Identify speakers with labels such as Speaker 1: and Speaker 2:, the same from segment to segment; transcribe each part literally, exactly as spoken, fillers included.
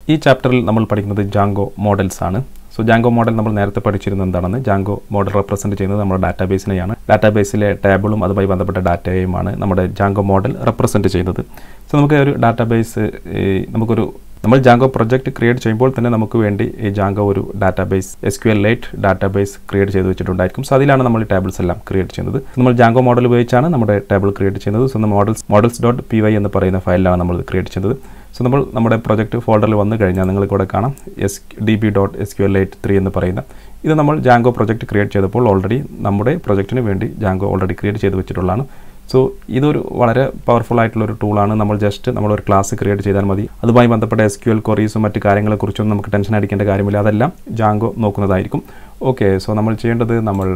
Speaker 1: ഈ ചാപ്റ്ററിൽ നമ്മൾ പഠിക്കുന്നത് Django മോഡൽസ് ആണ്. സോ Django മോഡൽ നമ്മൾ നേരത്തെ പഠിച്ചിരുന്നത് എന്താണെന്ന് Django മോഡൽ റെപ്രസെന്റ് ചെയ്യുന്നത് നമ്മുടെ ഡാറ്റാബേസിനെയാണ്. ഡാറ്റാബേസിലെ ടേബിളും അതുമായി ബന്ധപ്പെട്ട ഡാറ്റയുമാണ് നമ്മുടെ Django മോഡൽ റെപ്രസെന്റ് ചെയ്യുന്നത്. സോ നമുക്ക് ഒരു ഡാറ്റാബേസ് നമുക്കൊരു നമ്മൾ Django പ്രൊജക്റ്റ് ക്രിയേറ്റ് ചെയ്യുമ്പോൾ തന്നെ നമുക്ക് വേണ്ടി ഈ Django ഒരു ഡാറ്റാബേസ് SQLite ഡാറ്റാബേസ് ക്രിയേറ്റ് ചെയ്ത് വെച്ചിട്ടുണ്ടായിരിക്കും. സോ അതിലാണ് നമ്മൾ ഈ ടേബിൾസ് എല്ലാം ക്രിയേറ്റ് ചെയ്യുന്നത്. നമ്മൾ Django മോഡൽ ഉപയോഗിച്ചാണ് നമ്മുടെ ടേബിൾ ക്രിയേറ്റ് ചെയ്യുന്നത്. So models models dot P Y എന്ന് പറയുന്ന ഫയലിലാണ് നമ്മൾ ക്രിയേറ്റ് ചെയ്യുന്നത്. സോ നമ്മൾ നമ്മുടെ പ്രൊജക്റ്റ് ഫോൾഡറിൽ വന്നു കഴിഞ്ഞാൽ നിങ്ങൾക്ക് ഇവിടെ കാണാം S D B dot S Q L eight three എന്ന് പറയുന്ന ഇത് നമ്മൾ Django പ്രൊജക്റ്റ് ക്രിയേറ്റ് ചെയ്തപ്പോൾ ഓൾറെഡി നമ്മുടെ പ്രൊജക്റ്റിന് വേണ്ടി Django ഓൾറെഡി ക്രിയേറ്റ് ചെയ്ത് വെച്ചിട്ടുള്ളതാണ്. സോ ഇതൊരു വളരെ പവർഫുൾ ആയിട്ടുള്ളൊരു ടൂളാണ്. നമ്മൾ ജസ്റ്റ് നമ്മളൊരു ക്ലാസ് ക്രിയേറ്റ് ചെയ്താൽ മതി. അതുമായി ബന്ധപ്പെട്ട എസ് ക്യു എൽ ക്വറീസും മറ്റ് കാര്യങ്ങളെക്കുറിച്ചൊന്നും നമുക്ക് ടെൻഷൻ അടിക്കേണ്ട കാര്യമില്ല. അതെല്ലാം Django നോക്കുന്നതായിരിക്കും. ഓക്കെ, സോ നമ്മൾ ചെയ്യേണ്ടത് നമ്മൾ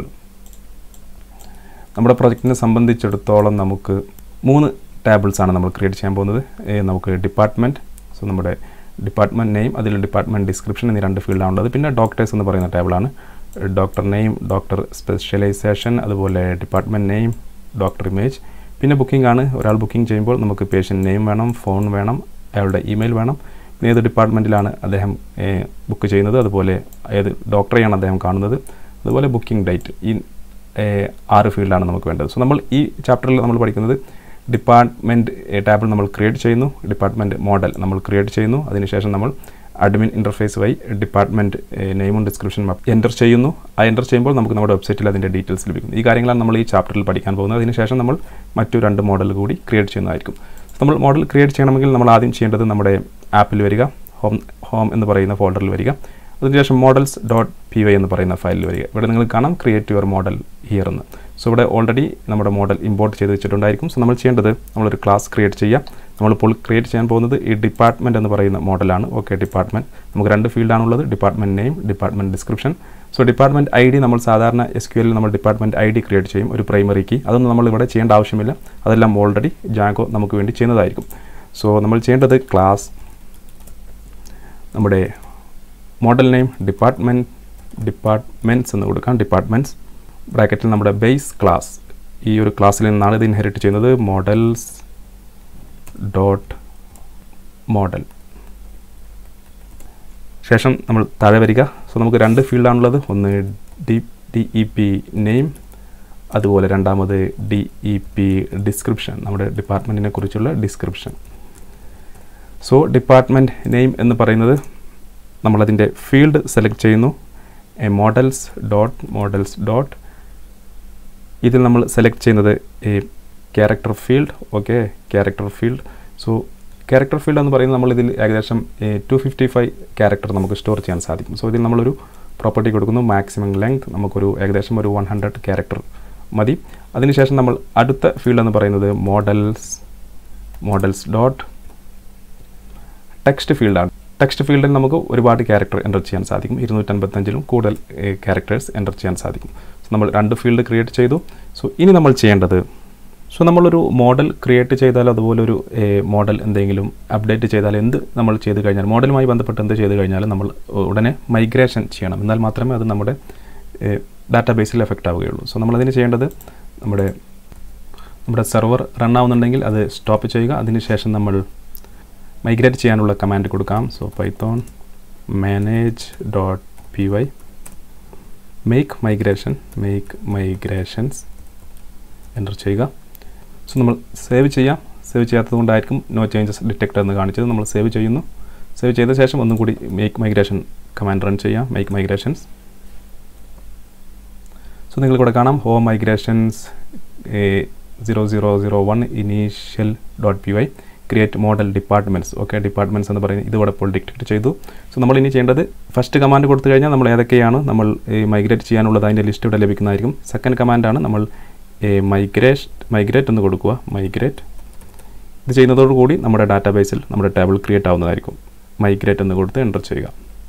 Speaker 1: നമ്മുടെ പ്രൊജക്റ്റിനെ സംബന്ധിച്ചിടത്തോളം നമുക്ക് മൂന്ന് ടാബിൾസ് ആണ് നമ്മൾ ക്രിയേറ്റ് ചെയ്യാൻ പോകുന്നത്. നമുക്ക് ഡിപ്പാർട്ട്മെൻറ്റ്, സോ നമ്മുടെ ഡിപ്പാർട്ട്മെൻറ്റ് നെയിം, അതിൽ ഡിപ്പാർട്ട്മെൻറ്റ് ഡിസ്ക്രിപ്ഷൻ എന്നീ രണ്ട് ഫീൽഡാണുള്ളത്. പിന്നെ ഡോക്ടേഴ്സ് എന്ന് പറയുന്ന ടേബിളാണ്. ഡോക്ടർ നെയിം, ഡോക്ടർ സ്പെഷ്യലൈസേഷൻ, അതുപോലെ ഡിപ്പാർട്ട്മെൻറ്റ് നെയിം, ഡോക്ടർ ഇമേജ്. പിന്നെ ബുക്കിംഗ് ആണ്. ഒരാൾ ബുക്കിംഗ് ചെയ്യുമ്പോൾ നമുക്ക് പേഷ്യൻ്റ് നെയിം വേണം, ഫോൺ വേണം, അയാളുടെ ഇമെയിൽ വേണം, പിന്നെ ഏത് ഡിപ്പാർട്ട്മെൻറ്റിലാണ് അദ്ദേഹം ബുക്ക് ചെയ്യുന്നത്, അതുപോലെ ഏത് ഡോക്ടറെയാണ് അദ്ദേഹം കാണുന്നത്, അതുപോലെ ബുക്കിംഗ് ഡേറ്റ്. ഈ ആറ് ഫീൽഡാണ് നമുക്ക് വേണ്ടത്. സോ നമ്മൾ ഈ ചാപ്റ്ററിൽ നമ്മൾ പഠിക്കുന്നത് ഡിപ്പാർട്ട്മെൻറ്റ് ടാബിൾ നമ്മൾ ക്രിയേറ്റ് ചെയ്യുന്നു, ഡിപ്പാർട്ട്മെൻറ്റ് മോഡൽ നമ്മൾ ക്രിയേറ്റ് ചെയ്യുന്നു, അതിനുശേഷം നമ്മൾ അഡ്മിൻ ഇൻ്റർഫേസ് വഴി ഡിപ്പാർട്ട്മെൻറ്റ് നെയിമും ഡിസ്ക്രിപ്ഷനും എൻ്റർ ചെയ്യുന്നു. ആ എൻ്റർ ചെയ്യുമ്പോൾ നമുക്ക് നമ്മുടെ വെബ്സൈറ്റിൽ അതിൻ്റെ ഡീറ്റെയിൽസ് ലഭിക്കും. ഈ കാര്യങ്ങളാണ് നമ്മൾ ഈ ചാപ്റ്ററിൽ പഠിക്കാൻ പോകുന്നത്. അതിനുശേഷം നമ്മൾ മറ്റു രണ്ട് മോഡൽ കൂടി ക്രിയേറ്റ് ചെയ്യുന്നതായിരിക്കും. നമ്മൾ മോഡൽ ക്രിയേറ്റ് ചെയ്യണമെങ്കിൽ നമ്മൾ ആദ്യം ചെയ്യേണ്ടത് നമ്മുടെ ആപ്പിൽ വരിക, ഹോം ഹോം എന്ന് പറയുന്ന ഫോൾഡറിൽ വരിക, അതിനുശേഷം മോഡൽസ് ഡോട്ട് പി വൈ എന്ന് പറയുന്ന ഫയലിൽ വരിക. ഇവിടെ നിങ്ങൾ കാണാം ക്രിയേറ്റ് യുവർ മോഡൽ ഹിയർ എന്ന്. സോ ഇവിടെ ഓൾറെഡി നമ്മുടെ മോഡൽ ഇമ്പോർട്ട് ചെയ്ത് വെച്ചിട്ടുണ്ടായിരിക്കും. സോ നമ്മൾ ചെയ്യേണ്ടത് നമ്മളൊരു ക്ലാസ് ക്രിയേറ്റ് ചെയ്യുക. നമ്മളിപ്പോൾ ക്രിയേറ്റ് ചെയ്യാൻ പോകുന്നത് ഈ ഡിപ്പാർട്ട്മെൻറ്റ് എന്ന് പറയുന്ന മോഡലാണ്. ഓക്കെ, ഡിപ്പാർട്ട്മെൻറ്റ് നമുക്ക് രണ്ട് ഫീൽഡാണുള്ളത്, department name, department description. So department I D നമ്മൾ സാധാരണ എസ് ക്യു എല്ലിൽ നമ്മൾ ഡിപ്പാർട്ട്മെൻറ്റ് ഐ ഡി ക്രിയേറ്റ് ചെയ്യും, ഒരു പ്രൈമറി കീ. അതൊന്നും നമ്മൾ ഇവിടെ ചെയ്യേണ്ട ആവശ്യമില്ല, അതെല്ലാം ഓൾറെഡി Django നമുക്ക് വേണ്ടി ചെയ്യുന്നതായിരിക്കും. സോ നമ്മൾ ചെയ്യേണ്ടത് ക്ലാസ് നമ്മുടെ മോഡൽ നെയിം ഡിപ്പാർട്ട്മെൻറ്റ് ഡിപ്പാർട്ട്മെൻറ്റ്സ് എന്ന് കൊടുക്കാം, ഡിപ്പാർട്ട്മെൻറ്റ്സ് ബ്രാക്കറ്റിൽ നമ്മുടെ ബേസ് ക്ലാസ്. ഈ ഒരു ക്ലാസ്സിൽ നിന്നാണ് ഇത് ഇൻഹെറിറ്റ് ചെയ്യുന്നത്. Models dot model. ശേഷം നമ്മൾ താഴെ വരിക. സോ നമുക്ക് രണ്ട് ഫീൽഡാണുള്ളത്. ഒന്ന് D D E P name, അതുപോലെ രണ്ടാമത് ഡി ഇ പി ഡിസ്ക്രിപ്ഷൻ, നമ്മുടെ ഡിപ്പാർട്ട്മെൻറ്റിനെ കുറിച്ചുള്ള ഡിസ്ക്രിപ്ഷൻ. സോ ഡിപ്പാർട്ട്മെൻറ്റ് നെയിം എന്ന് പറയുന്നത് നമ്മളതിൻ്റെ ഫീൽഡ് സെലക്ട് ചെയ്യുന്നു. മോഡൽസ് ഡോട്ട് മോഡൽസ് ഡോട്ട് ഇതിൽ നമ്മൾ സെലക്ട് ചെയ്യുന്നത് ഈ character field. Okay, character field. So character field എന്ന് പറയുന്നത് നമ്മളിതിൽ ഏകദേശം ടു ഫിഫ്റ്റി ഫൈവ് ക്യാരക്ടർ നമുക്ക് സ്റ്റോർ ചെയ്യാൻ സാധിക്കും. സോ ഇതിൽ നമ്മളൊരു പ്രോപ്പർട്ടി കൊടുക്കുന്നു, മാക്സിമം ലെങ്ത് നമുക്കൊരു ഏകദേശം ഒരു വൺ ഹൺഡ്രഡ് ക്യാരക്ടർ മതി. അതിനുശേഷം നമ്മൾ അടുത്ത ഫീൽഡ് എന്ന് പറയുന്നത് മോഡൽസ് മോഡൽസ് ഡോട്ട് ടെക്സ്റ്റ് ഫീൽഡാണ്. ടെക്സ്റ്റ് ഫീൽഡിൽ നമുക്ക് ഒരുപാട് ക്യാരക്ടർ എൻ്റർ ചെയ്യാൻ സാധിക്കും. ഇരുന്നൂറ്റൻപത്തഞ്ചിലും കൂടുതൽ ക്യാരക്ടേഴ്സ് എൻ്റർ ചെയ്യാൻ സാധിക്കും. സോ നമ്മൾ രണ്ട് ഫീൽഡ് ക്രിയേറ്റ് ചെയ്തു. സോ ഇനി നമ്മൾ ചെയ്യേണ്ടത്, സോ നമ്മളൊരു മോഡൽ ക്രിയേറ്റ് ചെയ്താൽ, അതുപോലെ ഒരു മോഡൽ എന്തെങ്കിലും അപ്ഡേറ്റ് ചെയ്താൽ, എന്ത് നമ്മൾ ചെയ്ത് കഴിഞ്ഞാൽ, മോഡലുമായി ബന്ധപ്പെട്ട് എന്ത് ചെയ്ത് കഴിഞ്ഞാലും നമ്മൾ ഉടനെ മൈഗ്രേഷൻ ചെയ്യണം. എന്നാൽ മാത്രമേ അത് നമ്മുടെ ഡാറ്റാബേസിൽ എഫക്റ്റ് ആവുകയുള്ളൂ. സോ നമ്മളതിന് ചെയ്യേണ്ടത് നമ്മുടെ നമ്മുടെ സെർവർ റൺ ആവുന്നുണ്ടെങ്കിൽ അത് സ്റ്റോപ്പ് ചെയ്യുക. അതിനുശേഷം നമ്മൾ മൈഗ്രേറ്റ് ചെയ്യാനുള്ള കമാൻഡ് കൊടുക്കാം. So python manage dot P Y make migration make migrations enter ചെയ്യുക. സോ നമ്മൾ സേവ് ചെയ്യാം. സേവ് ചെയ്യാത്തത് കൊണ്ടായിരിക്കും നോ ചേഞ്ചസ് ഡിറ്റക്ട് എന്ന് കാണിച്ചത്. നമ്മൾ സേവ് ചെയ്യുന്നു. സേവ് ചെയ്ത ശേഷം ഒന്നും കൂടി മേക്ക് മൈഗ്രേഷൻ കമാൻഡ് റൺ ചെയ്യാം, മേക്ക് മൈഗ്രേഷൻസ്. സോ നിങ്ങൾക്കിവിടെ കാണാം home migrations zero zero zero one initial dot P Y create model departments. Okay, departments എന്ന് പറയുന്നത് ഇത് ഇവിടെ ഇപ്പോൾ ഡിറ്റക്ട് ചെയ്തു. സോ നമ്മൾ ഇനി ചെയ്യേണ്ടത് ഫസ്റ്റ് കമാൻഡ് കൊടുത്തു കഴിഞ്ഞാൽ നമ്മൾ ഏതൊക്കെയാണ് നമ്മൾ മൈഗ്രേറ്റ് ചെയ്യാനുള്ളത് അതിൻ്റെ ലിസ്റ്റ് ഇവിടെ ലഭിക്കുന്നതായിരിക്കും. സെക്കൻഡ് കമാൻഡാണ് നമ്മൾ മൈഗ്രേറ്റ് മൈഗ്രേറ്റ് എന്ന് കൊടുക്കുക, മൈഗ്രേറ്റ്. ഇത് ചെയ്യുന്നതോടുകൂടി നമ്മുടെ ഡാറ്റാബേസിൽ നമ്മുടെ ടേബിൾ ക്രിയേറ്റ് ആവുന്നതായിരിക്കും. മൈഗ്രേറ്റ് എന്ന് കൊടുത്ത് എൻ്റർ ചെയ്യുക.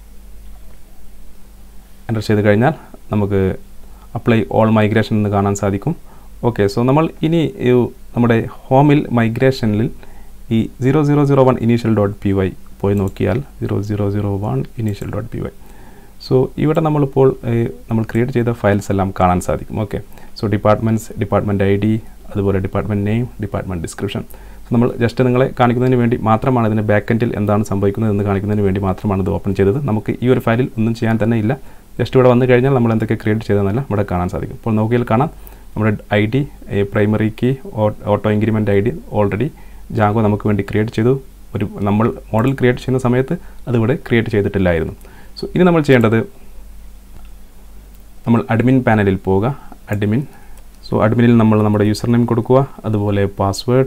Speaker 1: എൻ്റർ ചെയ്ത് കഴിഞ്ഞാൽ നമുക്ക് അപ്ലൈ ഓൾ മൈഗ്രേഷൻ എന്ന് കാണാൻ സാധിക്കും. ഓക്കെ, സോ നമ്മൾ ഇനി നമ്മുടെ ഹോമിൽ മൈഗ്രേഷനിൽ ഈ zero zero zero one initial dot P Y പോയി നോക്കിയാൽ zero zero zero one initial dot P Y. So ഇവിടെ നമ്മളിപ്പോൾ നമ്മൾ ക്രിയേറ്റ് ചെയ്ത ഫയൽസ് എല്ലാം കാണാൻ സാധിക്കും. Okay, so departments, department I D, അതുപോലെ department name, department description. So നമ്മൾ ജസ്റ്റ് നിങ്ങളെ കാണിക്കുന്നതിന് വേണ്ടി മാത്രമാണ് ഇതിൻ്റെ ബാക്ക് എൻഡിൽ എന്താണ് സംഭവിക്കുന്നത് എന്ന് കാണിക്കുന്നതിന് വേണ്ടി മാത്രമാണ് ഇത് ഓപ്പൺ ചെയ്തത്. നമുക്ക് ഈ ഒരു ഫയലിൽ ഒന്നും ചെയ്യാൻ തന്നെ ഇല്ല. ജസ്റ്റ് ഇവിടെ വന്നു കഴിഞ്ഞാൽ നമ്മൾ എന്തൊക്കെ ക്രിയേറ്റ് ചെയ്തതെന്നല്ല ഇവിടെ കാണാൻ സാധിക്കും. ഇപ്പോൾ നോക്കിയാൽ കാണാം നമ്മുടെ I D primary key auto increment I D already Django നമുക്ക് വേണ്ടി ക്രിയേറ്റ് ചെയ്തു. ഒരു നമ്മൾ മോഡൽ ക്രിയേറ്റ് ചെയ്യുന്ന സമയത്ത് അതിവിടെ ക്രിയേറ്റ് ചെയ്തിട്ടില്ലായിരുന്നു. സോ ഇനി നമ്മൾ ചെയ്യേണ്ടത് നമ്മൾ അഡ്മിൻ പാനലിൽ പോവുക. അഡ്മിൻ സോ അഡ്മിനിൽ നമ്മൾ നമ്മുടെ യൂസർ നെയിം കൊടുക്കുക, അതുപോലെ പാസ്വേഡ്.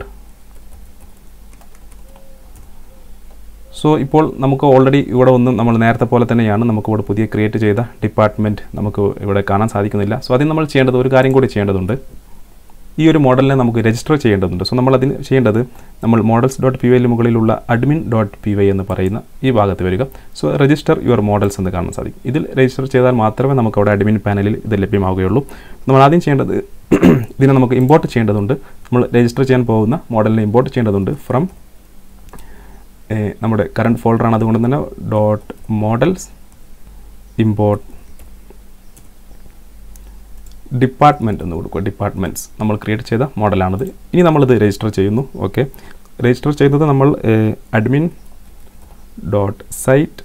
Speaker 1: സോ ഇപ്പോൾ നമുക്ക് ഓൾറെഡി ഇവിടെ ഒന്നും നമ്മൾ നേരത്തെ പോലെ തന്നെയാണ് നമുക്കിവിടെ പുതിയ ക്രിയേറ്റ് ചെയ്ത ഡിപ്പാർട്ട്മെൻറ്റ് നമുക്ക് ഇവിടെ കാണാൻ സാധിക്കുന്നില്ല. സോ അതിന് നമ്മൾ ചെയ്യേണ്ടത് ഒരു കാര്യം കൂടി ചെയ്യേണ്ടതുണ്ട്. ഈ ഒരു മോഡലിനെ നമുക്ക് രജിസ്റ്റർ ചെയ്യേണ്ടതുണ്ട്. സോ നമ്മൾ അതിന് ചെയ്യേണ്ടത് നമ്മൾ മോഡൽസ് ഡോട്ട് പി വൈയിൽ മുകളിലുള്ള അഡ്മിൻ ഡോട്ട് പി വൈ എന്ന് പറയുന്ന ഈ ഭാഗത്ത് വരിക. സോ രജിസ്റ്റർ യുവർ മോഡൽസ് എന്ന് കാണാൻ സാധിക്കും. ഇതിൽ രജിസ്റ്റർ ചെയ്താൽ മാത്രമേ നമുക്ക് അവിടെ അഡ്മിൻ പാനലിൽ ഇത് ലഭ്യമാവുകയുള്ളൂ. നമ്മൾ ആദ്യം ചെയ്യേണ്ടത് ഇതിനെ നമുക്ക് ഇമ്പോർട്ട് ചെയ്യേണ്ടതുണ്ട്. നമ്മൾ രജിസ്റ്റർ ചെയ്യാൻ പോകുന്ന മോഡലിനെ ഇമ്പോർട്ട് ചെയ്യേണ്ടതുണ്ട് ഫ്രം നമ്മുടെ കറണ്ട് ഫോൾഡറാണ്. അതുകൊണ്ട് തന്നെ ഡോട്ട് മോഡൽസ് ഇമ്പോർട്ട് ഡിപ്പാർട്ട്മെൻറ്റ് എന്ന് കൊടുക്കുക. ഡിപ്പാർട്ട്മെൻറ്റ്സ് നമ്മൾ ക്രിയേറ്റ് ചെയ്ത മോഡലാണിത്. ഇനി നമ്മളിത് രജിസ്റ്റർ ചെയ്യുന്നു. ഓക്കെ, രജിസ്റ്റർ ചെയ്തത് നമ്മൾ admin dot site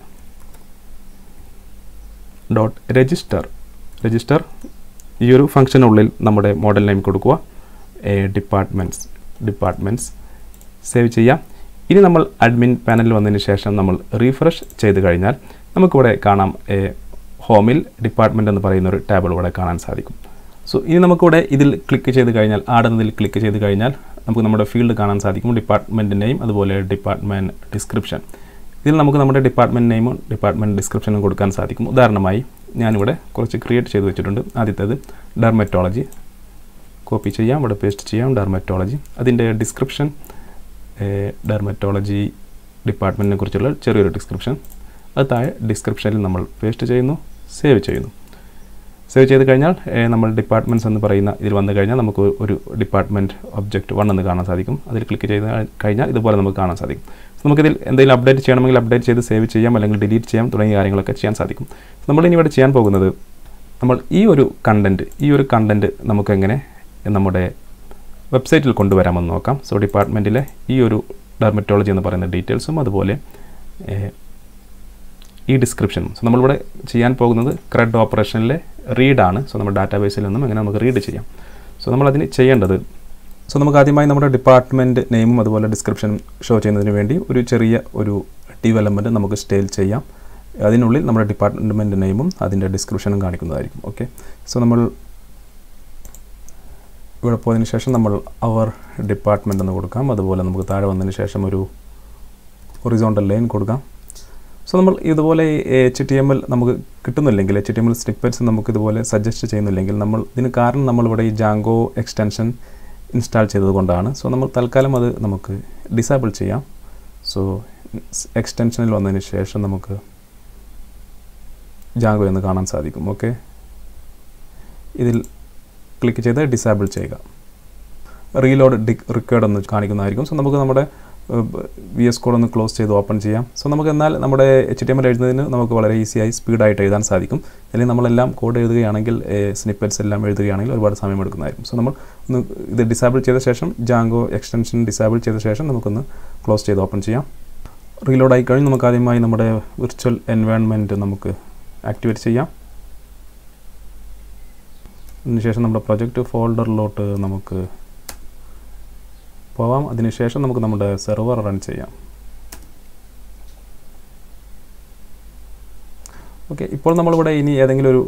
Speaker 1: dot register register ഈ ഒരു ഫംഗ്ഷനുള്ളിൽ നമ്മുടെ മോഡൽ നെയിം കൊടുക്കുക. ഡിപ്പാർട്ട്മെൻറ്റ്സ് ഡിപ്പാർട്ട്മെൻറ്റ്സ് സേവ് ചെയ്യാം. ഇനി നമ്മൾ അഡ്മിൻ പാനലിൽ വന്നതിന് ശേഷം നമ്മൾ റീഫ്രഷ് ചെയ്ത് കഴിഞ്ഞാൽ നമുക്കിവിടെ കാണാം ഹോമിൽ ഡിപ്പാർട്ട്മെൻറ്റ് എന്ന് പറയുന്ന ഒരു ടാബിൾ ഇവിടെ കാണാൻ സാധിക്കും. സോ ഇനി നമുക്കിവിടെ ഇതിൽ ക്ലിക്ക് ചെയ്ത് കഴിഞ്ഞാൽ ആഡ് എന്നതിൽ ക്ലിക്ക് ചെയ്ത് കഴിഞ്ഞാൽ നമുക്ക് നമ്മുടെ ഫീൽഡ് കാണാൻ സാധിക്കും. ഡിപ്പാർട്ട്മെൻറ്റ് നെയിം അതുപോലെ ഡിപ്പാർട്ട്മെൻറ്റ് ഡിസ്ക്രിപ്ഷൻ. ഇതിൽ നമുക്ക് നമ്മുടെ ഡിപ്പാർട്ട്മെൻറ്റ് നെയിമും ഡിപ്പാർട്ട്മെൻറ്റ് ഡിസ്ക്രിപ്ഷനും കൊടുക്കാൻ സാധിക്കും. ഉദാഹരണമായി ഞാനിവിടെ കുറച്ച് ക്രിയേറ്റ് ചെയ്ത് വെച്ചിട്ടുണ്ട്. ആദ്യത്തേത് ഡെർമറ്റോളജി. കോപ്പി ചെയ്യാം, ഇവിടെ പേസ്റ്റ് ചെയ്യാം. ഡെർമറ്റോളജി അതിൻ്റെ ഡിസ്ക്രിപ്ഷൻ ഡെർമറ്റോളജി ഡിപ്പാർട്ട്മെൻറ്റിനെ കുറിച്ചുള്ള ചെറിയൊരു ഡിസ്ക്രിപ്ഷൻ. അത് താഴെ ഡിസ്ക്രിപ്ഷനിൽ നമ്മൾ പേസ്റ്റ് ചെയ്യുന്നു, സേവ് ചെയ്യുന്നു. സേവ് ചെയ്ത് കഴിഞ്ഞാൽ നമ്മൾ ഡിപ്പാർട്ട്മെൻറ്റ്സ് എന്ന് പറയുന്ന ഇതിൽ വന്നു കഴിഞ്ഞാൽ നമുക്ക് ഒരു ഡിപ്പാർട്ട്മെൻറ്റ് ഒബ്ജക്റ്റ് വൺ എന്ന് കാണാൻ സാധിക്കും. അതിൽ ക്ലിക്ക് ചെയ്ത് കഴിഞ്ഞാൽ ഇതുപോലെ നമുക്ക് കാണാൻ സാധിക്കും. നമുക്കിതിൽ എന്തെങ്കിലും അപ്ഡേറ്റ് ചെയ്യണമെങ്കിൽ അപ്ഡേറ്റ് ചെയ്ത് സേവ് ചെയ്യാം, അല്ലെങ്കിൽ ഡിലീറ്റ് ചെയ്യാം, തുടങ്ങിയ കാര്യങ്ങളൊക്കെ ചെയ്യാൻ സാധിക്കും. നമ്മളിനി ഇവിടെ ചെയ്യാൻ പോകുന്നത് നമ്മൾ ഈ ഒരു കണ്ടൻറ്റ് ഈ ഒരു കണ്ടൻറ്റ് നമുക്കെങ്ങനെ നമ്മുടെ വെബ്സൈറ്റിൽ കൊണ്ടുവരാമെന്ന് നോക്കാം. സോ ഡിപ്പാർട്ട്മെൻറ്റിലെ ഈ ഒരു ഡെർമറ്റോളജി എന്ന് പറയുന്ന ഡീറ്റെയിൽസും അതുപോലെ ഈ ഡിസ്ക്രിപ്ഷനും. സോ നമ്മളിവിടെ ചെയ്യാൻ പോകുന്നത് ക്രെഡ് ഓപ്പറേഷനിലെ റീഡാണ്. സോ നമ്മുടെ ഡാറ്റാബേസിൽ നിന്നും എങ്ങനെ നമുക്ക് റീഡ് ചെയ്യാം. സോ നമ്മളതിന് ചെയ്യേണ്ടത് സോ നമുക്ക് ആദ്യമായി നമ്മുടെ ഡിപ്പാർട്ട്മെൻറ്റ് നെയിമും അതുപോലെ ഡിസ്ക്രിപ്ഷനും ഷോ ചെയ്യുന്നതിന് വേണ്ടി ഒരു ചെറിയ ഒരു div എലമെൻറ്റ് നമുക്ക് സ്റ്റൈൽ ചെയ്യാം. അതിനുള്ളിൽ നമ്മുടെ ഡിപ്പാർട്ട്മെൻറ്റ് നെയിമും അതിൻ്റെ ഡിസ്ക്രിപ്ഷനും കാണിക്കുന്നതായിരിക്കും. ഓക്കെ, സോ നമ്മൾ ഇവിടെ പോയതിന് ശേഷം നമ്മൾ അവർ ഡിപ്പാർട്ട്മെൻറ്റ് എന്ന് കൊടുക്കാം. അതുപോലെ നമുക്ക് താഴെ വന്നതിന് ശേഷം ഒരു ഹൊറിസോണ്ടൽ ലൈൻ കൊടുക്കാം. സോ നമ്മൾ ഇതുപോലെ എച്ച് ടി എം എൽ നമുക്ക് കിട്ടുന്നില്ലെങ്കിൽ, H T M L snippets നമുക്ക് ഇതുപോലെ സജസ്റ്റ് ചെയ്യുന്നില്ലെങ്കിൽ, നമ്മൾ ഇതിന് കാരണം നമ്മളിവിടെ ഈ ജാങ്കോ എക്സ്റ്റൻഷൻ ഇൻസ്റ്റാൾ ചെയ്തതുകൊണ്ടാണ്. സോ നമ്മൾ തൽക്കാലം അത് നമുക്ക് ഡിസേബിൾ ചെയ്യാം. സോ എക്സ്റ്റൻഷനിൽ വന്നതിന് ശേഷം നമുക്ക് ജാങ്കോ എന്ന് കാണാൻ സാധിക്കും. ഓക്കെ, ഇതിൽ ക്ലിക്ക് ചെയ്ത് ഡിസേബിൾ ചെയ്യുക. റീലോഡ് ഡി റിക്വേർഡ് എന്ന് കാണിക്കുന്നതായിരിക്കും. സോ നമുക്ക് നമ്മുടെ വി എസ് കോഡ് ഒന്ന് ക്ലോസ് ചെയ്ത് ഓപ്പൺ ചെയ്യാം. സോ നമുക്ക് എന്നാൽ നമ്മുടെ എച്ച് ടി എം എൽ എഴുതുന്നതിന് നമുക്ക് വളരെ ഈസിയായി സ്പീഡായിട്ട് എഴുതാൻ സാധിക്കും. അല്ലെങ്കിൽ നമ്മളെല്ലാം കോഡ് എഴുതുകയാണെങ്കിൽ സ്നിപ്പെറ്റ്സ് എല്ലാം എഴുതുകയാണെങ്കിൽ ഒരുപാട് സമയം എടുക്കുന്നതായിരിക്കും. സോ നമ്മൾ ഒന്ന് ഇത് ഡിസേബിൾ ചെയ്ത ശേഷം ജാങ്കോ എക്സ്റ്റൻഷൻ ഡിസേബിൾ ചെയ്ത ശേഷം നമുക്കൊന്ന് ക്ലോസ് ചെയ്ത് ഓപ്പൺ ചെയ്യാം. റീലോഡ് ആയി കഴിഞ്ഞ് നമുക്ക് ആദ്യമായി നമ്മുടെ വിർച്വൽ എൻവയോൺമെൻറ്റ് നമുക്ക് ആക്ടിവേറ്റ് ചെയ്യാം. അതിനുശേഷം നമ്മുടെ പ്രൊജക്റ്റ് ഫോൾഡറിലോട്ട് നമുക്ക് പോവാം. അതിനുശേഷം നമുക്ക് നമ്മുടെ സെർവർ റൺ ചെയ്യാം. ഓക്കെ, ഇപ്പോൾ നമ്മളിവിടെ ഇനി ഏതെങ്കിലും ഒരു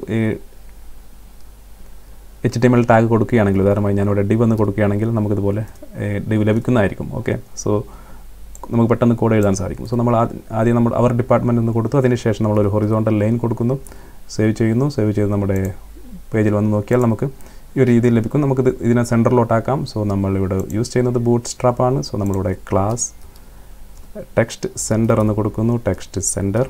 Speaker 1: H T M L tag കൊടുക്കുകയാണെങ്കിൽ, ഉദാഹരണമായി ഞാനിവിടെ ഡിവ് എന്ന് കൊടുക്കുകയാണെങ്കിൽ നമുക്കിതുപോലെ ഡിവ് ലഭിക്കുന്നതായിരിക്കും. ഓക്കെ, സോ നമുക്ക് പെട്ടെന്ന് കോഡ് എഴുതാൻ സാധിക്കും. സോ നമ്മൾ ആദ്യം നമ്മൾ അവർ ഡിപ്പാർട്ട്മെൻറ്റ് എന്ന് കൊടുത്തു. അതിനുശേഷം നമ്മളൊരു ഹൊറിസോണ്ടൽ ലൈൻ കൊടുക്കുന്നു, സേവ് ചെയ്യുന്നു. സേവ് ചെയ്ത് നമ്മുടെ പേജിൽ വന്ന് നോക്കിയാൽ നമുക്ക് ഈ ഒരു രീതിയിൽ ലഭിക്കും. നമുക്കിത് ഇതിനെ സെൻറ്ററിലോട്ടാക്കാം. സോ നമ്മളിവിടെ യൂസ് ചെയ്യുന്നത് ബൂട്ട്സ്ട്രാപ്പ് ആണ്. സോ നമ്മളിവിടെ ക്ലാസ് ടെക്സ്റ്റ് സെൻറ്റർ എന്ന് കൊടുക്കുന്നു, ടെക്സ്റ്റ് സെൻറ്റർ.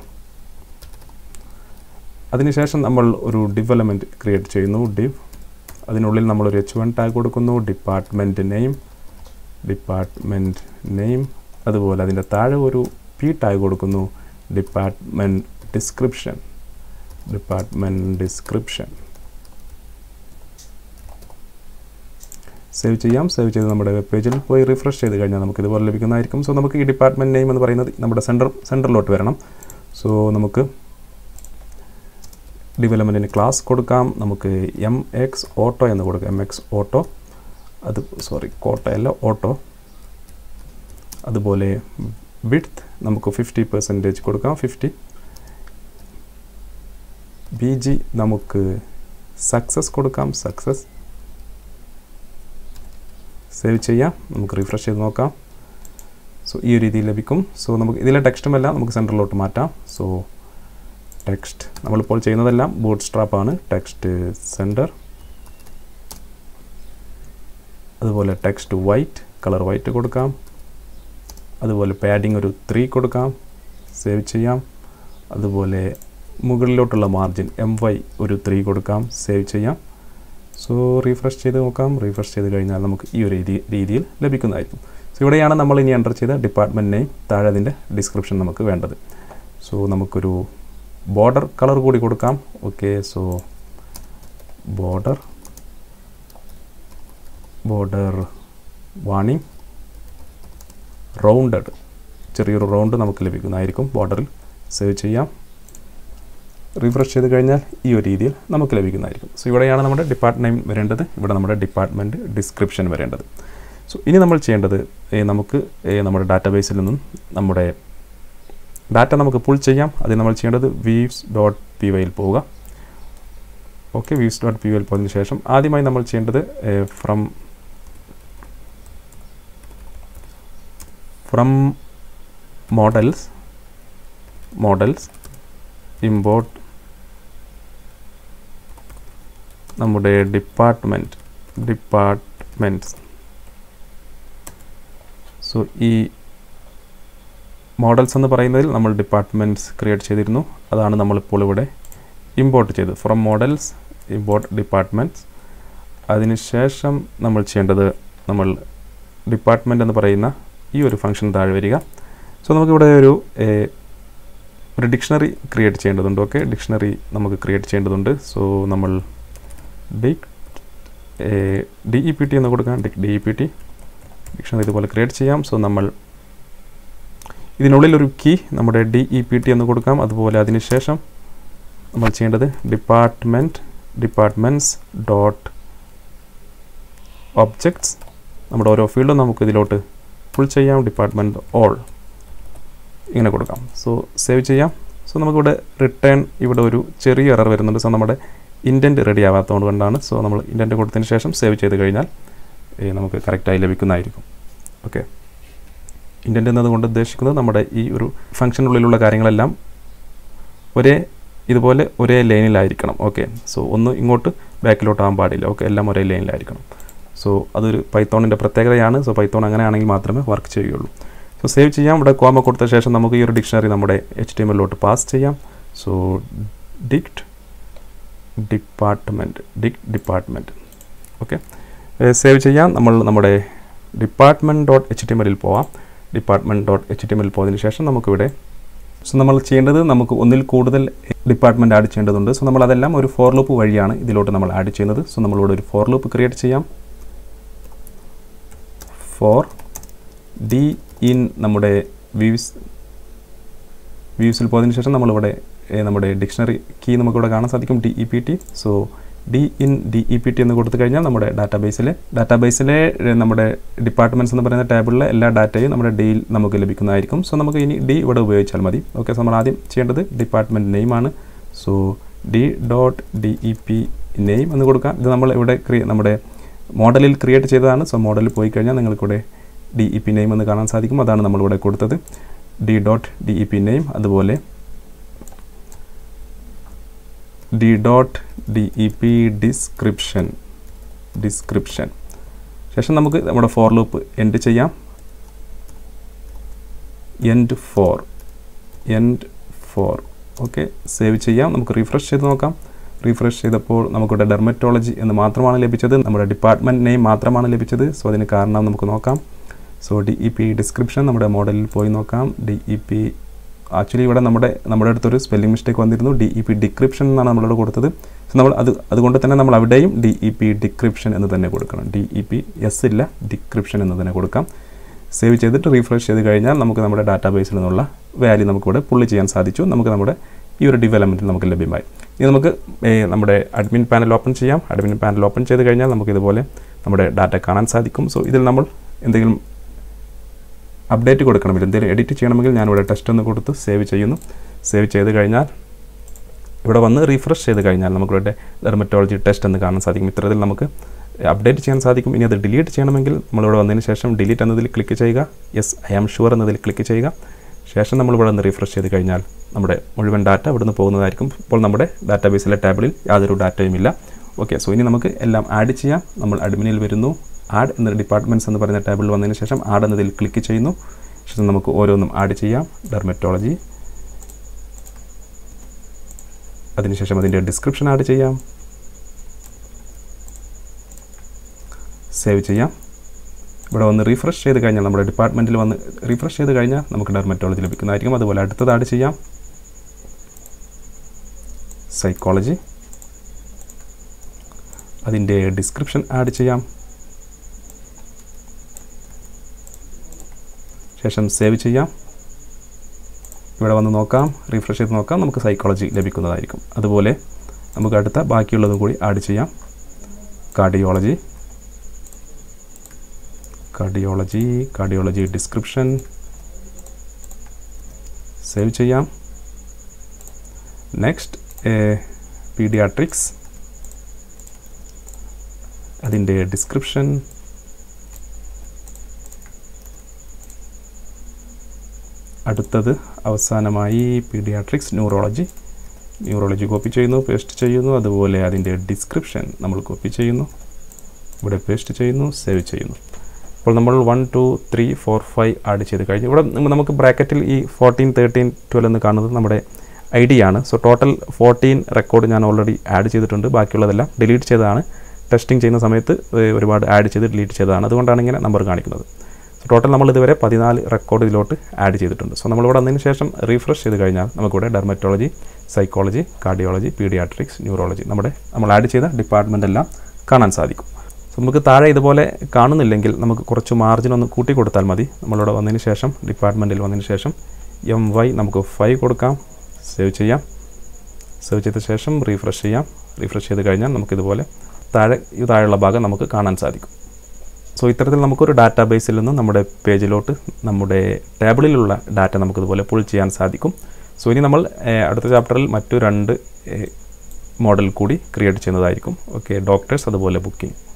Speaker 1: അതിനുശേഷം നമ്മൾ ഒരു ഡിവ് എലമെൻറ്റ് ക്രിയേറ്റ് ചെയ്യുന്നു, ഡിവ്. അതിനുള്ളിൽ നമ്മളൊരു എച്ച് വൺ ടാഗ് കൊടുക്കുന്നു, ഡിപ്പാർട്ട്മെൻറ്റ് നെയിം ഡിപ്പാർട്ട്മെൻറ്റ് നെയിം. അതുപോലെ അതിൻ്റെ താഴെ ഒരു പി ടാഗ് കൊടുക്കുന്നു, department description department description. Save ചെയ്യാം. സേവ് ചെയ്ത് നമ്മുടെ വെബ് പേജിൽ പോയി റിഫ്രഷ് ചെയ്ത് കഴിഞ്ഞാൽ നമുക്ക് ഇതുപോലെ ലഭിക്കുന്നതായിരിക്കും. സോ നമുക്ക് ഈ ഡിപ്പാർട്ട്മെൻറ്റ് നെയിം എന്ന് പറയുന്നത് നമ്മുടെ സെൻറ്റർ സെൻറ്ററിലോട്ട് വരണം. സോ നമുക്ക് ഡെവലപ്മെൻറ്റിന് ക്ലാസ് കൊടുക്കാം. നമുക്ക് എം എക്സ് ഓട്ടോ എന്ന് കൊടുക്കാം. എം എക്സ് ഓട്ടോ അത് സോറി കോട്ടോ അല്ല ഓട്ടോ. അതുപോലെ വിഡ്ത്ത് നമുക്ക് ഫിഫ്റ്റി പെർസെൻറ്റേജ് കൊടുക്കാം. ഫിഫ്റ്റി. ബി ജി നമുക്ക് സക്സസ് കൊടുക്കാം. സക്സസ്. സേവ് ചെയ്യാം. നമുക്ക് റിഫ്രഷ് ചെയ്ത് നോക്കാം. സോ ഈ ഒരു രീതിയിൽ ലഭിക്കും. സോ നമുക്ക് ഇതിലെ ടെക്സ്റ്റുമെല്ലാം നമുക്ക് സെൻറ്ററിലോട്ട് മാറ്റാം. സോ ടെക്സ്റ്റ് നമ്മളിപ്പോൾ ചെയ്യുന്നതെല്ലാം ബൂട്ട്സ്ട്രാപ്പ് ആണ്. Text center. അതുപോലെ ടെക്സ്റ്റ് വൈറ്റ്, കളർ വൈറ്റ് കൊടുക്കാം. അതുപോലെ പാഡിങ് ഒരു ത്രീ കൊടുക്കാം. സേവ് ചെയ്യാം. അതുപോലെ മുകളിലോട്ടുള്ള മാർജിൻ എം വൈ ഒരു ത്രീ കൊടുക്കാം. സേവ് ചെയ്യാം. സോ റീഫ്രഷ് ചെയ്ത് നോക്കാം. റീഫ്രഷ് ചെയ്ത് കഴിഞ്ഞാൽ നമുക്ക് ഈ ഒരു രീതി രീതിയിൽ ലഭിക്കുന്നതായിരിക്കും. സോ ഇവിടെയാണ് നമ്മൾ ഇനി എൻ്റർ ചെയ്ത ഡിപ്പാർട്ട്മെൻറ്റ് നെയിം, താഴെ അതിൻ്റെ ഡിസ്ക്രിപ്ഷൻ നമുക്ക് വേണ്ടത്. സോ നമുക്കൊരു ബോർഡർ കളർ കൂടി കൊടുക്കാം. Okay. So border border warning rounded, ചെറിയൊരു റൗണ്ട് നമുക്ക് ലഭിക്കുന്നതായിരിക്കും ബോർഡറിൽ. സേവ് ചെയ്യാം. റിഫ്രഷ് ചെയ്ത് കഴിഞ്ഞാൽ ഈ ഒരു രീതിയിൽ നമുക്ക് ലഭിക്കുന്നതായിരിക്കും. സോ ഇവിടെയാണ് നമ്മുടെ ഡിപ്പാർട്ട്മെൻറ്റ് നെയിം വരേണ്ടത്. ഇവിടെ നമ്മുടെ ഡിപ്പാർട്ട്മെൻറ്റ് ഡിസ്ക്രിപ്ഷൻ വരേണ്ടത്. സോ ഇനി നമ്മൾ ചെയ്യേണ്ടത് നമുക്ക് നമ്മുടെ ഡാറ്റാബേസിൽ നിന്നും നമ്മുടെ ഡാറ്റ നമുക്ക് പുൾ ചെയ്യാം. അതിന് നമ്മൾ ചെയ്യേണ്ടത് വീവ്സ് ഡോട്ട് പി വൈയിൽ പോവുക. ഓക്കെ. വീവ്സ് ഡോട്ട് പി വൈയിൽ പോയതിനു ശേഷം ആദ്യമായി നമ്മൾ ചെയ്യേണ്ടത് from from models models import നമ്മുടെ ഡിപ്പാർട്ട്മെൻറ്റ് ഡിപ്പാർട്ട്മെൻറ്റ്സ്. സോ ഈ മോഡൽസ് എന്ന് പറയുന്നതിൽ നമ്മൾ ഡിപ്പാർട്ട്മെൻറ്റ്സ് ക്രിയേറ്റ് ചെയ്തിരുന്നു. അതാണ് നമ്മളിപ്പോൾ ഇവിടെ ഇമ്പോർട്ട് ചെയ്തത്. From models import departments. അതിനുശേഷം നമ്മൾ ചെയ്യേണ്ടത് നമ്മൾ ഡിപ്പാർട്ട്മെൻറ്റ് എന്ന് പറയുന്ന ഈ ഒരു ഫംഗ്ഷൻ താഴെ വരിക. സോ നമുക്കിവിടെ ഒരു ഒരു ഡിക്ഷണറി ക്രിയേറ്റ് ചെയ്യേണ്ടതുണ്ട്. ഓക്കെ. ഡിക്ഷണറി നമുക്ക് ക്രിയേറ്റ് ചെയ്യേണ്ടതുണ്ട്. സോ നമ്മൾ dict D E P T എന്ന് കൊടുക്കാം. Dict D E P T dictionary ഇതുപോലെ ക്രിയേറ്റ് ചെയ്യാം. സോ നമ്മൾ ഇതിനുള്ളിലൊരു കീ നമ്മുടെ ഡി ഇ പി ടി എന്ന് കൊടുക്കാം. അതുപോലെ അതിനുശേഷം നമ്മൾ ചെയ്യേണ്ടത് ഡിപ്പാർട്ട്മെൻറ്റ് ഡിപ്പാർട്ട്മെൻറ്റ്സ് ഡോട്ട് ഒബ്ജക്ട്സ്. നമ്മുടെ ഓരോ ഫീൽഡും നമുക്ക് ഇതിലോട്ട് ഫുൾ ചെയ്യാം. ഡിപ്പാർട്ട്മെൻറ്റ് ഓൾ ഇങ്ങനെ കൊടുക്കാം. സോ സേവ് ചെയ്യാം. സോ നമുക്കിവിടെ റിട്ടേൺ ഇവിടെ ഒരു ചെറിയ എറർ വരുന്നുണ്ട്. സോ നമ്മുടെ ഇൻറ്റൻറ്റ് റെഡി ആവാത്തതുകൊണ്ട് കൊണ്ടാണ്. സോ നമ്മൾ ഇൻറ്റൻറ്റ് കൊടുത്തതിന് ശേഷം സേവ് ചെയ്ത് കഴിഞ്ഞാൽ നമുക്ക് കറക്റ്റായി ലഭിക്കുന്നതായിരിക്കും. ഓക്കെ. ഇൻറ്റൻറ്റ് എന്നതുകൊണ്ട് ഉദ്ദേശിക്കുന്നത് നമ്മുടെ ഈ ഒരു ഫംഗ്ഷനുള്ളിലുള്ള കാര്യങ്ങളെല്ലാം ഒരേ ഇതുപോലെ ഒരേ ലൈനിലായിരിക്കണം. ഓക്കെ. സോ ഒന്ന് ഇങ്ങോട്ട് ബാക്കിലോട്ടാകാൻ പാടില്ല. ഓക്കെ. എല്ലാം ഒരേ ലൈനിലായിരിക്കണം. സോ അതൊരു പൈത്തോണിൻ്റെ പ്രത്യേകതയാണ്. സോ പൈത്തോൺ അങ്ങനെയാണെങ്കിൽ മാത്രമേ വർക്ക് ചെയ്യുകയുള്ളൂ. സോ സേവ് ചെയ്യാം. ഇവിടെ കോമ കൊടുത്ത ശേഷം നമുക്ക് ഈ ഒരു ഡിക്ഷണറി നമ്മുടെ എച്ച് ടി എം എല്ലിലോട്ട് പാസ് ചെയ്യാം. So dict department dict department. Okay. Save ചെയ്യാം. നമ്മൾ നമ്മുടെ department dot H T M എല്ലിൽ പോവാം. Department dot H T M എല്ലിൽ പോയതിന് ശേഷം നമുക്കിവിടെ സോ നമ്മൾ ചെയ്യേണ്ടത് നമുക്ക് ഒന്നിൽ കൂടുതൽ ഡിപ്പാർട്ട്മെൻറ്റ് ആഡ് ചെയ്യേണ്ടതുണ്ട്. സോ നമ്മളതെല്ലാം ഒരു ഫോർ ലൂപ്പ് വഴിയാണ് ഇതിലോട്ട് നമ്മൾ ആഡ് ചെയ്യുന്നത്. സോ നമ്മളിവിടെ ഒരു ഫോർ ലൂപ്പ് ക്രിയേറ്റ് ചെയ്യാം. ഫോർ ഡി ഇൻ നമ്മുടെ വ്യൂസ് വ്യൂസിൽ പോയതിനു ശേഷം നമ്മളിവിടെ നമ്മുടെ ഡിക്ഷണറി കീ നമുക്കിവിടെ കാണാൻ സാധിക്കും. D E P T. So D in D E P T എന്ന് കൊടുത്തു കഴിഞ്ഞാൽ നമ്മുടെ ഡാറ്റാബേസിലെ ഡാറ്റാബേസിലെ നമ്മുടെ ഡിപ്പാർട്ട്മെൻറ്റ്സ് എന്ന് പറയുന്ന ടേബിളിലെ എല്ലാ ഡാറ്റയും നമ്മുടെ ഡിയിൽ നമുക്ക് ലഭിക്കുന്നതായിരിക്കും. സോ നമുക്ക് ഇനി ഡി ഇവിടെ ഉപയോഗിച്ചാൽ മതി. ഓക്കെ. സോ നമ്മൾ ആദ്യം ചെയ്യേണ്ടത് ഡിപ്പാർട്ട്മെൻറ്റ് നെയിമാണ്. So D dot D E P name എന്ന് കൊടുക്കാം. ഇത് നമ്മൾ ഇവിടെ ക്രിയ നമ്മുടെ മോഡലിൽ ക്രിയേറ്റ് ചെയ്തതാണ്. സോ മോഡലിൽ പോയി കഴിഞ്ഞാൽ നിങ്ങൾക്കിവിടെ ഡി ഇ പി നെയിം എന്ന് കാണാൻ സാധിക്കും. അതാണ് നമ്മളിവിടെ കൊടുത്തത്. D dot D E P name. അതുപോലെ D dot D E P description description ശേഷം നമുക്ക് നമ്മുടെ ഫോർ ലൂപ്പ് എൻഡ് ചെയ്യാം. End for end for. Okay. Save ചെയ്യാം. നമുക്ക് റീഫ്രഷ് ചെയ്ത് നോക്കാം. റീഫ്രഷ് ചെയ്തപ്പോൾ നമുക്കിവിടെ ഡെർമറ്റോളജി എന്ന് മാത്രമാണ് ലഭിച്ചത്. നമ്മുടെ ഡിപ്പാർട്ട്മെൻറ്റ് നെയിം മാത്രമാണ് ലഭിച്ചത്. സോ അതിന് കാരണം നമുക്ക് നോക്കാം. So D E P description നമ്മുടെ മോഡലിൽ പോയി നോക്കാം. ഡി ഇ പി ആക്ച്വലി ഇവിടെ നമ്മുടെ നമ്മുടെ അടുത്തൊരു സ്പെല്ലിംഗ് മിസ്റ്റേക്ക് വന്നിരുന്നു. ഡി ഇ പി ഡിക്രിപ്ഷൻ എന്നാണ് നമ്മളോട് കൊടുത്തത്. സോ നമ്മൾ അത് അതുകൊണ്ട് തന്നെ നമ്മൾ അവിടെയും ഡി ഇ പി ഡിക്രിപ്ഷൻ എന്ന് തന്നെ കൊടുക്കണം. ഡി ഇ പി എസ് ഇല്ല, ഡിക്രിപ്ഷൻ എന്ന് തന്നെ കൊടുക്കാം. സേവ് ചെയ്തിട്ട് റീഫ്രഷ് ചെയ്ത് കഴിഞ്ഞാൽ നമുക്ക് നമ്മുടെ ഡാറ്റാബേസിൽ നിന്നുള്ള വാല്യൂ നമുക്കിവിടെ പുള്ളി ചെയ്യാൻ സാധിച്ചു. നമുക്ക് നമ്മുടെ ഈ ഒരു ഡെവലപ്മെൻറ്റിൽ നമുക്ക് ലഭ്യമായി. ഇനി നമുക്ക് നമ്മുടെ അഡ്മിൻ പാനൽ ഓപ്പൺ ചെയ്യാം. അഡ്മിൻ പാനൽ ഓപ്പൺ ചെയ്ത് കഴിഞ്ഞാൽ നമുക്ക് ഇതുപോലെ നമ്മുടെ ഡാറ്റ കാണാൻ സാധിക്കും. സോ ഇതിൽ നമ്മൾ എന്തെങ്കിലും അപ്ഡേറ്റ് കൊടുക്കണമെങ്കിൽ, എന്തെങ്കിലും എഡിറ്റ് ചെയ്യണമെങ്കിൽ ഞാനിവിടെ ടെസ്റ്റ് ഒന്ന് കൊടുത്ത് സേവ് ചെയ്യുന്നു. സേവ് ചെയ്ത് കഴിഞ്ഞാൽ ഇവിടെ വന്ന് റീഫ്രഷ് ചെയ്ത് കഴിഞ്ഞാൽ നമുക്കിവിടെ ഡെർമറ്റോളജി ടെസ്റ്റ് എന്ന് കാണാൻ സാധിക്കും. ഇത്തരത്തിൽ നമുക്ക് അപ്ഡേറ്റ് ചെയ്യാൻ സാധിക്കും. ഇനി അത് ഡിലീറ്റ് ചെയ്യണമെങ്കിൽ നമ്മളിവിടെ വന്നതിന് ശേഷം ഡിലീറ്റ് എന്നതിൽ ക്ലിക്ക് ചെയ്യുക. യെസ് ഐ ആം ഷുവർ എന്നതിൽ ക്ലിക്ക് ചെയ്യുക. ശേഷം നമ്മളിവിടെ നിന്ന് റീഫ്രഷ് ചെയ്ത് കഴിഞ്ഞാൽ നമ്മുടെ മുഴുവൻ ഡാറ്റ ഇവിടുന്ന് പോകുന്നതായിരിക്കും. ഇപ്പോൾ നമ്മുടെ ഡാറ്റാബേസിലെ ടേബിളിൽ യാതൊരു ഡാറ്റയും ഇല്ല. ഓക്കെ, സോ ഇനി നമുക്ക് എല്ലാം ആഡ് ചെയ്യാം. നമ്മൾ അഡ്മിനിൽ വരുന്നു. ആഡ് എന്ന ഡിപ്പാർട്ട്മെൻറ്റ്സ് എന്ന് പറയുന്ന ടേബിളിൽ വന്നതിന് ശേഷം ആഡ് എന്നതിൽ ക്ലിക്ക് ചെയ്യുന്നു. ശേഷം നമുക്ക് ഓരോന്നും ആഡ് ചെയ്യാം. ഡെർമറ്റോളജി, അതിനുശേഷം അതിൻ്റെ ഡിസ്ക്രിപ്ഷൻ ആഡ് ചെയ്യാം. സേവ് ചെയ്യാം. ഇവിടെ വന്ന് റീഫ്രഷ് ചെയ്ത് കഴിഞ്ഞാൽ നമ്മുടെ ഡിപ്പാർട്ട്മെൻറ്റിൽ വന്ന് റീഫ്രഷ് ചെയ്ത് കഴിഞ്ഞാൽ നമുക്ക് ഡെർമറ്റോളജി ലഭിക്കുന്നതായിരിക്കും. അതുപോലെ അടുത്തത് ആഡ് ചെയ്യാം. സൈക്കോളജി, അതിൻ്റെ ഡിസ്ക്രിപ്ഷൻ ആഡ് ചെയ്യാം. ശേഷം സേവ് ചെയ്യാം. ഇവിടെ വന്ന് നോക്കാം, റീഫ്രഷ് ചെയ്ത് നോക്കാം, നമുക്ക് സൈക്കോളജി ലഭിക്കുന്നതായിരിക്കും. അതുപോലെ നമുക്ക് അടുത്ത ബാക്കിയുള്ളതും കൂടി ആഡ് ചെയ്യാം. Cardiology, cardiology cardiology description, save ചെയ്യാം. നെക്സ്റ്റ് പീഡിയാട്രിക്സ്, അതിൻ്റെ ഡിസ്ക്രിപ്ഷൻ, അടുത്തത് അവസാനമായി പീഡിയാട്രിക്സ് ന്യൂറോളജി ന്യൂറോളജി കോപ്പി ചെയ്യുന്നു, പേസ്റ്റ് ചെയ്യുന്നു. അതുപോലെ അതിൻ്റെ ഡിസ്ക്രിപ്ഷൻ നമ്മൾ കോപ്പി ചെയ്യുന്നു, ഇവിടെ പേസ്റ്റ് ചെയ്യുന്നു, സേവ് ചെയ്യുന്നു. അപ്പോൾ നമ്മൾ one two three four five add ചെയ്ത് കഴിഞ്ഞു. ഇവിടെ നമുക്ക് ബ്രാക്കറ്റിൽ ഈ ഫോർട്ടീൻ തേർട്ടീൻ ട്വൽവ് എന്ന് കാണുന്നത് നമ്മുടെ ഐ ഡി ആണ്. സോ ടോട്ടൽ ഫോർട്ടീൻ റെക്കോർഡ് ഞാൻ ഓൾറെഡി ആഡ് ചെയ്തിട്ടുണ്ട്. ബാക്കിയുള്ളതെല്ലാം ഡിലീറ്റ് ചെയ്തതാണ്. ടെസ്റ്റിംഗ് ചെയ്യുന്ന സമയത്ത് ഒരുപാട് ആഡ് ചെയ്ത് ഡിലീറ്റ് ചെയ്തതാണ്. അതുകൊണ്ടാണ് ഇങ്ങനെ നമ്പർ കാണിക്കുന്നത്. സോ ടോട്ടൽ നമ്മൾ ഇതുവരെ പതിനാല് റെക്കോർഡ് ഇതിലോട്ട് ആഡ് ചെയ്തിട്ടുണ്ട്. സോ നമ്മളിവിടെ വന്നതിന് ശേഷം റീഫ്രഷ് ചെയ്ത് കഴിഞ്ഞാൽ നമുക്കിവിടെ dermatology, psychology, cardiology, paediatrics, neurology നമ്മുടെ നമ്മൾ ആഡ് ചെയ്ത ഡിപ്പാർട്ട്മെൻ്റ് എല്ലാം കാണാൻ സാധിക്കും. സോ നമുക്ക് താഴെ ഇതുപോലെ കാണുന്നില്ലെങ്കിൽ നമുക്ക് കുറച്ച് മാർജിൻ ഒന്ന് കൂട്ടി കൊടുത്താൽ മതി. നമ്മളിവിടെ വന്നതിന് ശേഷം ഡിപ്പാർട്ട്മെൻറ്റിൽ വന്നതിന് ശേഷം എം വൈ നമുക്ക് ഫൈവ് കൊടുക്കാം. സേവ് ചെയ്യാം. സേവ് ചെയ്ത ശേഷം റീഫ്രഷ് ചെയ്യാം. റീഫ്രഷ് ചെയ്ത് കഴിഞ്ഞാൽ നമുക്കിതുപോലെ താഴെ ഈ താഴെയുള്ള ഭാഗം നമുക്ക് കാണാൻ സാധിക്കും. സോ ഇത്തരത്തിൽ നമുക്കൊരു ഡാറ്റാബേസിൽ നിന്ന് നമ്മുടെ പേജിലോട്ട് നമ്മുടെ ടേബിളിലുള്ള ഡാറ്റ നമുക്കിതുപോലെ പുൾ ചെയ്യാൻ സാധിക്കും. സോ ഇനി നമ്മൾ അടുത്ത ചാപ്റ്ററിൽ മറ്റു രണ്ട് മോഡൽ കൂടി ക്രിയേറ്റ് ചെയ്യുന്നതായിരിക്കും. ഓക്കെ, ഡോക്ടേഴ്സ് അതുപോലെ ബുക്കിംഗ്.